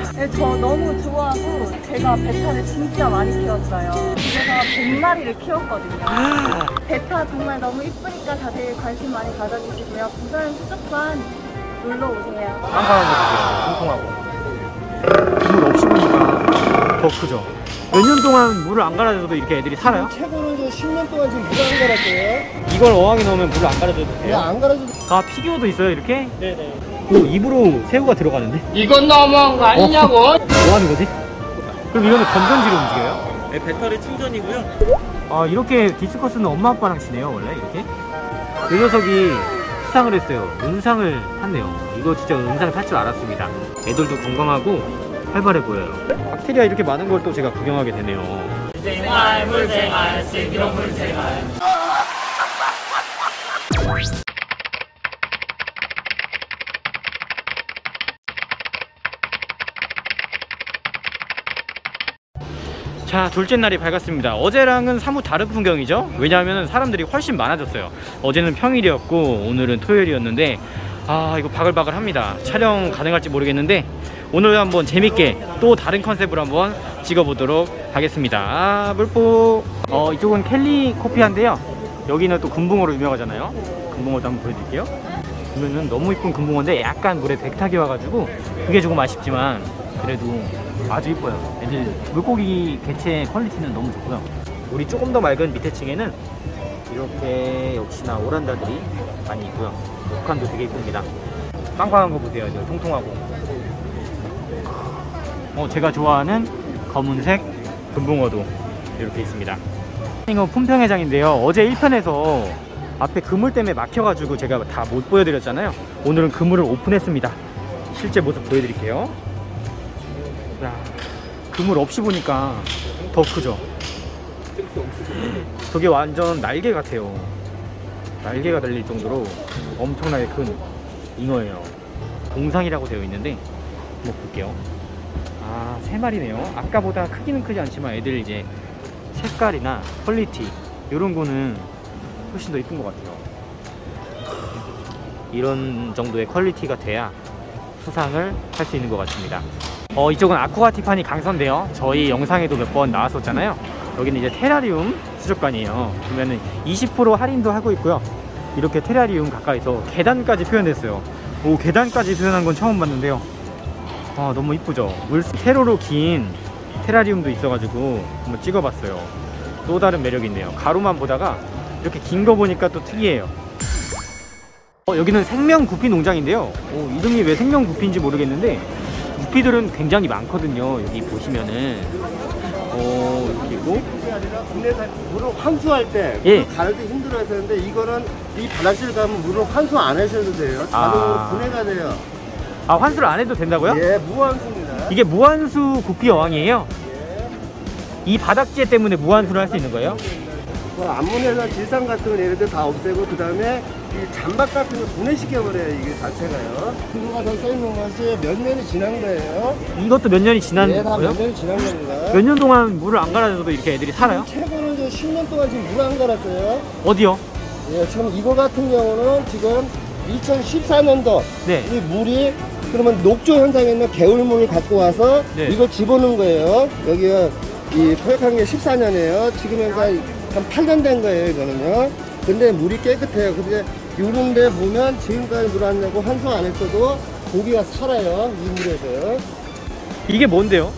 네, 저 너무 좋아하고 제가 베타를 진짜 많이 키웠어요. 그래서 100마리를 키웠거든요. 베타 정말 너무 이쁘니까 다들 관심 많이 가져주시고요. 부산 수족관 놀러 오세요. 깜깜한 거 보세요. 통통하고. 물 없이 보니까 더 크죠. 몇 년 동안 물을 안 갈아줘도 이렇게 애들이 살아요? 최고로 10년 동안 지금 물을 안 갈았어요. 이걸 어항에 넣으면 물을 안 갈아줘도 돼요? 네, 안 갈아줘도. 아, 피규어도 있어요, 이렇게? 네네. 오, 입으로 새우가 들어가는데? 이건 너무한 거 아니냐고? 뭐 하는 거지? 그럼 이거는 건전지로 움직여요? 네, 배터리 충전이고요. 아, 이렇게 디스커스는 엄마 아빠랑 치네요, 원래 이렇게? 이 녀석이 수상을 했어요. 은상을 탔네요. 이거 진짜 은상을 탈 줄 알았습니다. 애들도 건강하고 활발해 보여요. 박테리아 이렇게 많은 걸 또 제가 구경하게 되네요. 물생활 물생활 슬기로운 물생활. 자, 둘째 날이 밝았습니다. 어제랑은 사뭇 다른 풍경이죠. 왜냐하면 사람들이 훨씬 많아졌어요. 어제는 평일이었고 오늘은 토요일이었는데 아, 이거 바글바글 합니다. 촬영 가능할지 모르겠는데 오늘 한번 재밌게 또 다른 컨셉으로 한번 찍어보도록 하겠습니다. 아, 물포. 이쪽은 캘리코피아인데요. 여기는 또 금붕어로 유명하잖아요. 금붕어도 한번 보여드릴게요. 보면은 너무 이쁜 금붕어인데 약간 물에 백탁이 와가지고 그게 조금 아쉽지만 그래도 아주 이뻐요. 애들 물고기 개체 퀄리티는 너무 좋고요. 물이 조금 더 맑은 밑에 층에는 이렇게 역시나 오란다들이 많이 있고요. 목칸도 되게 이쁩니다. 빵빵한 거 보세요. 통통하고. 제가 좋아하는 검은색 금붕어도 이렇게 있습니다. 이거 품평회장인데요. 어제 1편에서 앞에 그물 때문에 막혀가지고 제가 다 못 보여드렸잖아요. 오늘은 그물을 오픈했습니다. 실제 모습 보여드릴게요. 야, 그물 없이 보니까 더 크죠? 저게 완전 날개 같아요. 날개가 달릴 정도로 엄청나게 큰 잉어예요. 동상이라고 되어 있는데 한번 볼게요. 아, 3마리네요. 아까보다 크기는 크지 않지만 애들 이제 색깔이나 퀄리티 이런 거는 훨씬 더 이쁜 것 같아요. 이런 정도의 퀄리티가 돼야 수상을 할 수 있는 것 같습니다. 이쪽은 아쿠아티파니 강서인데요. 저희 영상에도 몇 번 나왔었잖아요. 여기는 이제 테라리움 수족관이에요. 보면은 20% 할인도 하고 있고요. 이렇게 테라리움 가까이서 계단까지 표현했어요. 오, 계단까지 표현한 건 처음 봤는데요. 아, 너무 이쁘죠? 물 세로로 긴 테라리움도 있어가지고 한번 찍어봤어요. 또 다른 매력이 있네요. 가로만 보다가 이렇게 긴 거 보니까 또 특이해요. 여기는 생명구피 농장인데요. 이름이 왜 생명구피인지 모르겠는데 구피들은 굉장히 많거든요. 여기 보시면은 그리고 물을 환수할 때 예. 가를 때 힘들어 했었는데 이거는 이 바닥실 가면 물을 환수 안 하셔도 돼요. 자동으로 분해가 돼요. 아, 환수를 안 해도 된다고요? 예, 무환수입니다. 이게 무한수 구피 어항이에요? 예. 이 바닥재 때문에 무한수를 할 수 있는 거예요? 암문에서 질산 같은 건 얘네들 다 없애고 그 다음에 이 잔박 같은 거 분해시켜버려요. 이게 자체가요. 그거가 더 써있는 것이 몇 년이 지난 거예요. 이것도 몇 년이 지난 예, 다 거예요? 몇 년이 지난 겁니다. 몇 년 동안 물을 안 갈아줘도 이렇게 애들이 살아요? 최고로 10년 동안 지금 물 안 갈았어요. 어디요? 예, 지금 이거 같은 경우는 지금 2014년도 네. 이 물이 그러면 녹조 현상에 있는 개울물을 갖고 와서 네. 이걸 집어넣은 거예요. 여기가 이 포획한 게 14년이에요. 지금 현재 한 8년 된 거예요, 이거는요. 근데 물이 깨끗해요. 근데 요런데 보면 지금까지 물 안 내고 환수 안 했어도 고기가 살아요, 이 물에서요. 이게 뭔데요?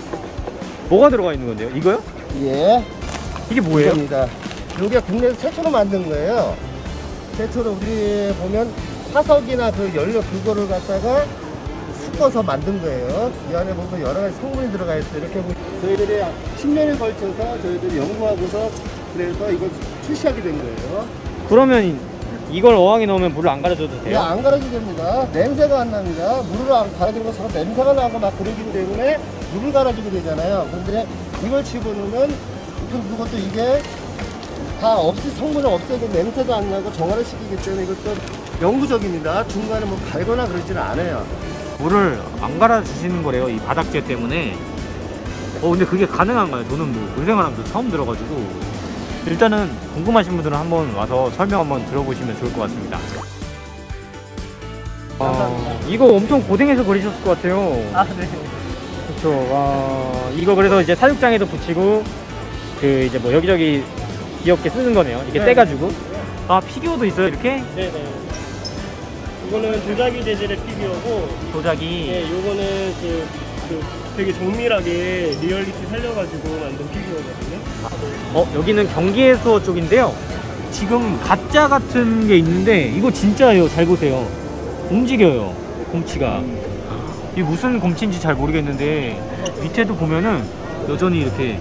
뭐가 들어가 있는 건데요? 이거요? 예. 이게 뭐예요? 이겁니다. 이게 국내에서 최초로 만든 거예요. 최초로 우리 보면 화석이나 그 연료 그거를 갖다가 섞어서 만든 거예요. 이 안에 보면 여러 가지 성분이 들어가 있어요. 이렇게 보면 저희들이 10년에 걸쳐서 저희들이 연구하고서 그래서 이걸 출시하게 된 거예요. 그러면 이걸 어항에 넣으면 물을 안 갈아줘도 예, 돼요? 안 갈아주게 됩니다. 냄새가 안 납니다. 물을 안 갈아주면 서로 냄새가 나고 막 그러기 때문에 물을 갈아주게 되잖아요. 근데 이걸 집어넣으면 그것도 이게 다 성분을 없애고 냄새도 안 나고 정화를 시키기 때문에 이것도 영구적입니다. 중간에 뭐 갈거나 그러지는 않아요. 물을 안 갈아주시는 거래요, 이 바닥재 때문에. 근데 그게 가능한가요? 저는 뭐 물생활하면서 처음 들어가지고. 일단은 궁금하신 분들은 한번 와서 설명 한번 들어보시면 좋을 것 같습니다. 감사합니다. 이거 엄청 고생해서 그리셨을 것 같아요. 아, 네. 그쵸. 와, 이거 그래서 이제 사육장에도 붙이고 그 이제 뭐 여기저기 귀엽게 쓰는 거네요. 이렇게 네. 떼가지고. 아, 피규어도 있어요, 이렇게? 네네. 이거는 도자기 재질의 피규어고, 도자기. 네, 요거는 되게 정밀하게 리얼리티 살려가지고 만든 피규어거든요. 여기는 경기해수어 쪽인데요. 지금 가짜 같은 게 있는데 이거 진짜예요. 잘 보세요. 움직여요. 곰치가. 이게 무슨 곰치인지 잘 모르겠는데 밑에도 보면은 여전히 이렇게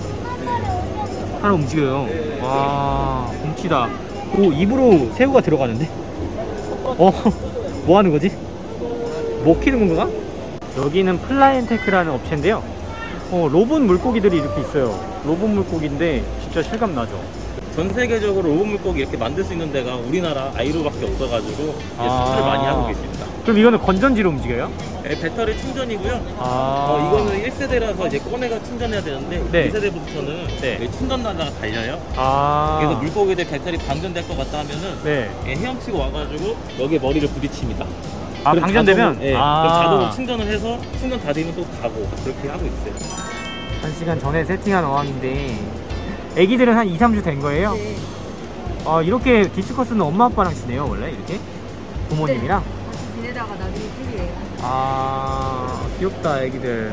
하나 움직여요. 와, 곰치다. 오, 입으로 새우가 들어가는데? 뭐 하는 거지? 먹히는 건가? 여기는 플라이앤테크라는 업체인데요. 로봇 물고기들이 이렇게 있어요. 로봇 물고기인데 진짜 실감 나죠. 전 세계적으로 로봇 물고기 이렇게 만들 수 있는 데가 우리나라 아이로밖에 없어가지고 이제 수출을 많이 하고 계십니다. 그럼 이거는 건전지로 움직여요? 네, 배터리 충전이고요. 이거는 이거는 1세대라서 이제 꺼내가 충전해야 되는데 네. 2세대부터는 네. 충전 단자가 달려요. 아. 그래서 물고기들 배터리 방전될 것 같다 하면은 네. 헤엄치고 와가지고 여기에 머리를 부딪힙니다. 아, 그럼 방전되면? 자동, 네, 그럼 자동으로 충전을 해서 충전 다 되면 또 가고 그렇게 하고 있어요. 1시간 전에 세팅한 어항인데 애기들은 한 2, 3주 된 거예요? 네. 이렇게 디스커스는 엄마 아빠랑 지내요 원래 이렇게? 부모님이랑? 같이 지내다가 나중에 풀이에요. 아, 귀엽다 애기들.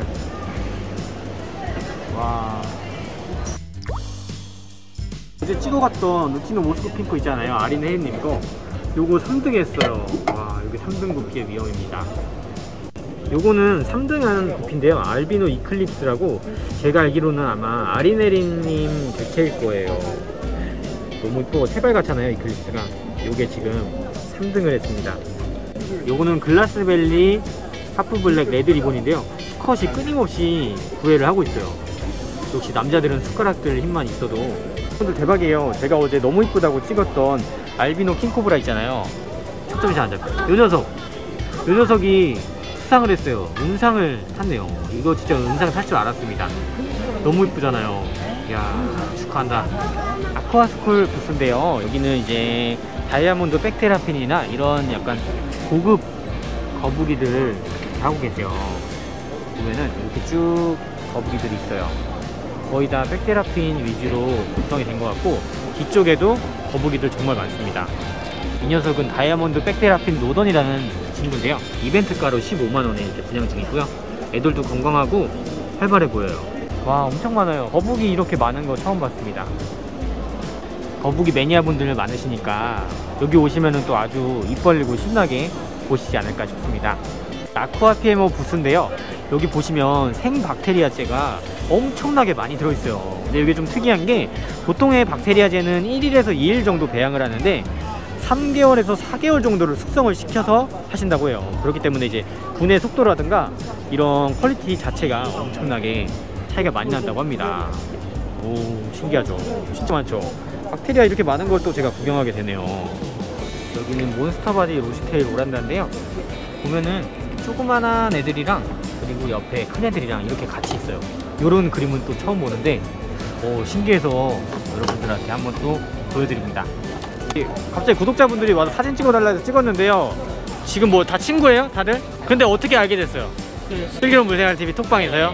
와, 어제 찍어갔던 루티노 모스코 핑크 있잖아요, 아린 혜인님 거. 요거 3등 했어요. 와, 여기 3등 구피의 위험입니다. 요거는 3등한 구피인데요, 알비노 이클립스라고. 제가 알기로는 아마 아리네린님 객체일 거예요. 너무 이쁘고 색깔 같잖아요, 이클립스가. 요게 지금 3등을 했습니다. 요거는 글라스밸리 하프블랙 레드 리본인데요, 수컷이 끊임없이 구애를 하고 있어요. 역시 남자들은 숟가락들 힘만 있어도. 여러분들 대박이에요. 제가 어제 너무 이쁘다고 찍었던 알비노 킹코브라 있잖아요, 초점이 잘 안 잡혀요. 요 녀석이 수상을 했어요. 은상을 탔네요. 이거 진짜 은상 탈 줄 알았습니다. 너무 이쁘잖아요. 이야, 축하한다. 아쿠아스쿨 부스인데요, 여기는 이제 다이아몬드 백테라핀이나 이런 약간 고급 거북이들 하고 계세요. 보면은 이렇게 쭉 거북이들이 있어요. 거의 다 백테라핀 위주로 구성이 된 것 같고, 뒤쪽에도 거북이들 정말 많습니다. 이 녀석은 다이아몬드 백테라핀 노던이라는 친구인데요, 이벤트가로 15만원에 이렇게 분양 중이고요. 애들도 건강하고 활발해 보여요. 와, 엄청 많아요. 거북이 이렇게 많은 거 처음 봤습니다. 거북이 매니아분들 많으시니까 여기 오시면은 또 아주 입 벌리고 신나게 보시지 않을까 싶습니다. 아쿠아 PMO 부스인데요, 여기 보시면 생박테리아제가 엄청나게 많이 들어있어요. 근데 이게 좀 특이한 게, 보통의 박테리아제는 1일에서 2일 정도 배양을 하는데 3개월에서 4개월 정도를 숙성을 시켜서 하신다고 해요. 그렇기 때문에 이제 분해 속도라든가 이런 퀄리티 자체가 엄청나게 차이가 많이 난다고 합니다. 오, 신기하죠? 진짜 많죠? 박테리아 이렇게 많은 걸 또 제가 구경하게 되네요. 여기는 몬스터바디 로시테일 오란다인데요, 보면은 조그만한 애들이랑 그리고 옆에 큰 애들이랑 이렇게 같이 있어요. 요런 그림은 또 처음 보는데 신기해서 여러분들한테 한번 또 보여드립니다. 갑자기 구독자분들이 와서 사진 찍어달라 해서 찍었는데요, 지금 뭐 다 친구예요? 다들? 근데 어떻게 알게 됐어요? 슬기로운 물생활TV 톡방에서요?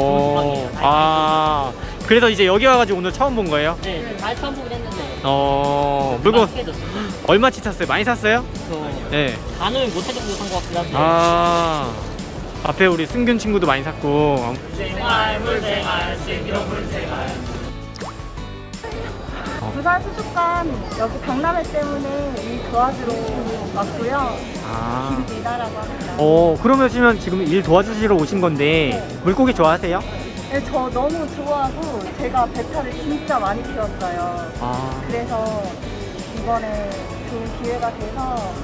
그래서 이제 여기 와가지고 오늘 처음 본 거예요? 네, 잘 처음 보긴 했는데. 물건 맛있게졌어요. 얼마치 샀어요? 많이 샀어요? 네. 간을 못할 정도 산 것 같긴 한데. 앞에 우리 승균 친구도 많이 샀고. 물생활, 물생활, 슬기로운 물생활. 부산 수족관 여기 박람회 때문에 일 도와주러 왔고요. 김미나라고 합니다. 그러면 지금 일 도와주시러 오신 건데 물고기 좋아하세요? 네, 저 너무 좋아하고 제가 베타를 진짜 많이 키웠어요. 그래서 이번에 좋은 기회가 돼서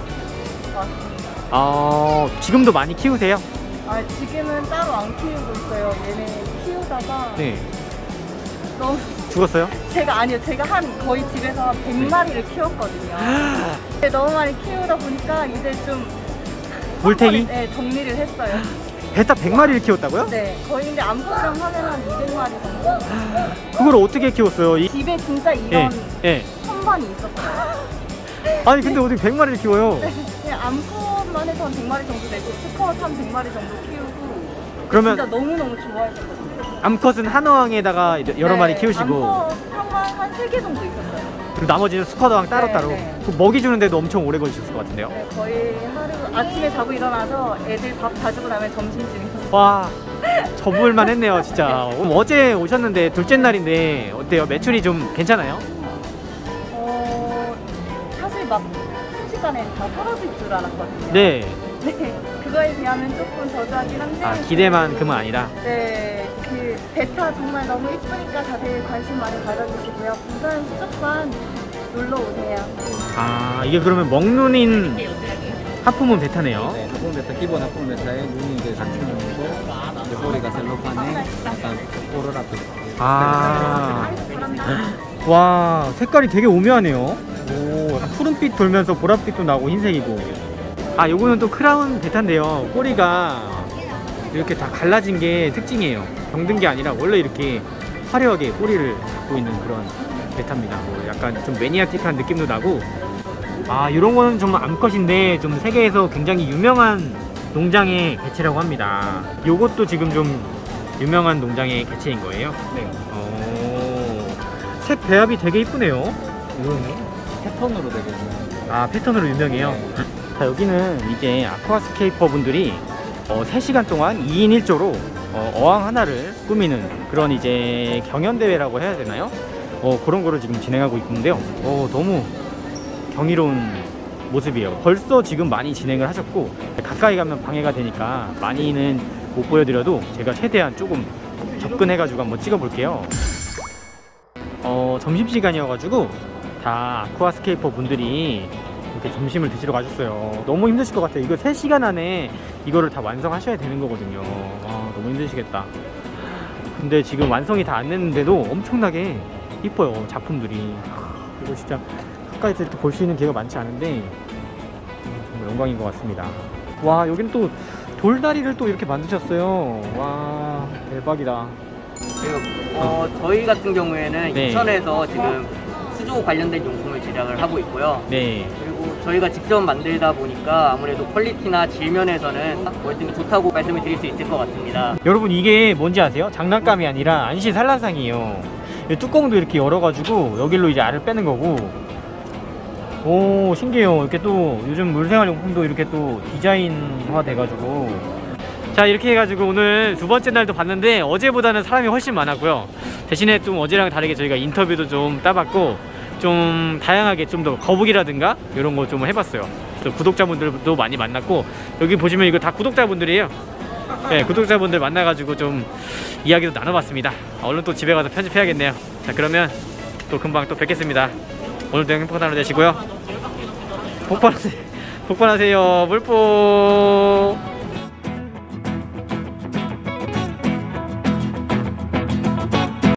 왔습니다. 지금도 많이 키우세요? 지금은 따로 안 키우고 있어요. 얘네 키우다가 네. 너무 죽었어요? 제가 거의 집에서 한 100마리를 키웠거든요. 근데 너무 많이 키우다 보니까 이제 좀 물태기? 네, 정리를 했어요. 베타 100마리를 키웠다고요? 네, 거의 근데 암컷이랑 하면 한 200마리 정도. 그걸 어떻게 키웠어요? 집에 진짜 이런 예. 선반이 있었어요. 아니 근데 어떻게 100마리를 키워요? 그냥 암컷만 해서 한 100마리 정도 되고 수컷 한 100마리 정도 키우고 그러면 진짜 너무너무 좋아했었거든요. 암컷은 한 어항에다가 여러 마리 키우시고 암컷 한 3개 정도 있었어요. 그리고 나머지는 수컷어항 따로따로 네. 그 먹이 주는데도 엄청 오래 걸리셨을 것 같은데요. 네, 거의 하루 아침에 자고 일어나서 애들 밥 다 주고 나면 점심쯤이었어요. 와, 접을만 했네요 진짜. 어제 오셨는데 둘째 날인데 어때요? 매출이 좀 괜찮아요? 사실 막 순식간에 다 사라질 줄 알았거든요. 네. 네, 그거에 비하면 조금 저조하긴 한데. 아, 기대만큼은 아니라. 네, 그 베타 정말 너무 이쁘니까 다들 관심 많이 가져주시고요. 부산 수족관 놀러 오세요. 아, 이게 그러면 먹눈인 하품은 베타네요. 네, 하품 베타 기본 하품 베타에 눈이 이제 단추눈이고 이제 꼬리가 셀로판에 약간 오로라 빛. 아, 와, 색깔이 되게 오묘하네요. 오, 약간 푸른빛 돌면서 보랏빛도 나고 흰색이고. 아, 요거는 또 크라운 베타인데요. 꼬리가 이렇게 다 갈라진 게 특징이에요. 병든 게 아니라 원래 이렇게 화려하게 꼬리를 갖고 있는 그런 베타입니다. 뭐 약간 좀 매니아틱한 느낌도 나고. 아, 이런 거는 정말 암컷인데 좀 세계에서 굉장히 유명한 농장의 개체라고 합니다. 요것도 지금 좀 유명한 농장의 개체인 거예요? 네. 색 배합이 되게 이쁘네요. 이거는 패턴으로 되게 아, 패턴으로 유명해요. 자, 여기는 이제 아쿠아스케이퍼 분들이 3시간 동안 2인 1조로 어항 하나를 꾸미는 그런 이제 경연대회라고 해야 되나요? 그런 거를 지금 진행하고 있는데요. 너무 경이로운 모습이에요. 벌써 지금 많이 진행을 하셨고, 가까이 가면 방해가 되니까 많이는 못 보여드려도 제가 최대한 조금 접근해가지고 한번 찍어볼게요. 점심시간이어가지고 다 아쿠아스케이퍼 분들이 이렇게 점심을 드시러 가셨어요. 너무 힘드실 것 같아요. 이거 3시간 안에 이거를 다 완성하셔야 되는 거거든요. 아, 너무 힘드시겠다. 근데 지금 완성이 다 안 됐는데도 엄청나게 이뻐요, 작품들이. 이거 진짜 가까이서 이렇게 볼 수 있는 기회가 많지 않은데 정말 영광인 것 같습니다. 와, 여기는 또 돌다리를 또 이렇게 만드셨어요. 와, 대박이다. 그리고 저희 같은 경우에는 네. 인천에서 지금 수조 관련된 용품을 제작을 하고 있고요. 네. 그리고 저희가 직접 만들다 보니까 아무래도 퀄리티나 질면에서는 월등히 좋다고 말씀을 드릴 수 있을 것 같습니다. 여러분, 이게 뭔지 아세요? 장난감이 아니라 안시산란상이에요. 이 뚜껑도 이렇게 열어가지고 여기로 이제 알을 빼는 거고. 오, 신기해요. 이렇게 또 요즘 물생활용품도 이렇게 또 디자인화 돼가지고. 자, 이렇게 해가지고 오늘 두 번째 날도 봤는데 어제보다는 사람이 훨씬 많았고요. 대신에 좀 어제랑 다르게 저희가 인터뷰도 좀 따봤고 좀 다양하게 좀 더 거북이라든가 이런 거 좀 해봤어요. 또 구독자분들도 많이 만났고, 여기 보시면 이거 다 구독자분들이에요. 네, 구독자분들 만나가지고 좀 이야기도 나눠봤습니다. 얼른 또 집에 가서 편집해야겠네요. 자, 그러면 또 금방 또 뵙겠습니다. 오늘도 행복한 하루 되시고요. 복권하세요. 물복.